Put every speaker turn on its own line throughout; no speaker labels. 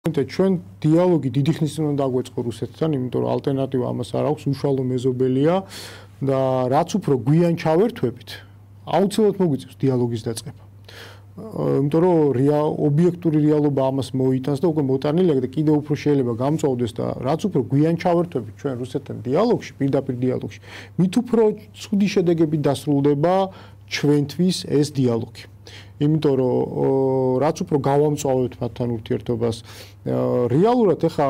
ჩვენ დიალოგი დიდი ხნის წინ უნდა დაგვეწყო რუსეთთან, იმიტომ რომ ალტერნატივა ამას არ აქვს, უშუალო მეზობელია და რაც უფრო გვიან ჩავერთვებით, აუცილებლად მოგვიწევს დიალოგის დაწყება. იმიტომ რომ ობიექტური რეალობა ამას მოიტანს და უკვე მოტანილია და კიდევ უფრო შეიძლება გამწვავდეს და რაც უფრო გვიან ჩავერთვებით ჩვენ რუსეთთან დიალოგში, პირდაპირ დიალოგში, მით უფრო ცუდი შედეგები დასრულდება ჩვენთვის ეს დიალოგი. იმიტომ რომ რაც უფრო გავამწვავებთ მათთან ურთიერთობას, რეალურად ეხა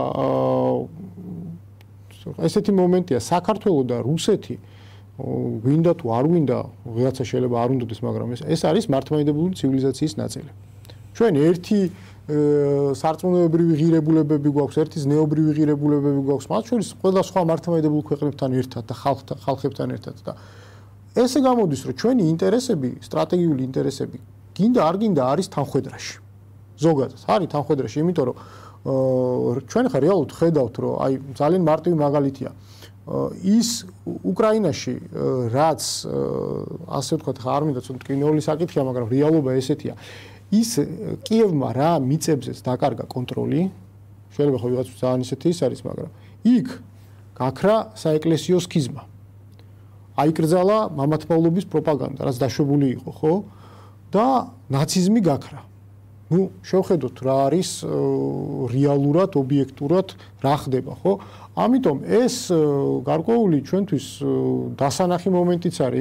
ესეთი მომენტია საქართველოს და რუსეთი გვინდა თუ არ გვინდა, ვიღაცა შეიძლება არ უნდადეს, მაგრამ ეს არის მართლმადიდებლური ცივილიზაციის ნაწილი. ჩვენ ერთი სარწმუნოებრივი ღირებულებები გვაქვს, ერთი ზნეობრივი ღირებულებები გვაქვს, მათ შორის ყველა სხვა მართლმადიდებლურ ქვეყნებთან ერთად და ხალხებთან ერთად და ესე გამოდის, რომ ჩვენი ინტერესები, სტრატეგიული ინტერესები გინდა არ გინდა არის თანხვედრაში. ზოგადად არის თანხვედრაში, იმიტომ რომ ჩვენ ხა რეალურად ხედავთ, რომ აი ძალიან მარტივი მაგალითია. ის უკრაინაში რაც ასე ვთქვათ, ხა არ მინდა ცოტა კინოული საკითხია, მაგრამ რეალობა ესეთია. ის კიევმა რა მიწებზეც დაკარგა კონტროლი, შეიძლება ხო ვიღაც ძალიან ისეთი ის არის, მაგრამ იქ გაქრა საეკლესიო სქიზმა. აიკრძალა მამათმავლობის პროპაგანდა, რაც დაშვებული იყო, ხო? და ნაციზმი გაქრა. ნუ შევხედოთ რა არის რეალურად, ობიექტურად რა ხდება, ხო? ამიტომ ეს გარკვეული ჩვენთვის დასანახი მომენტიც არის.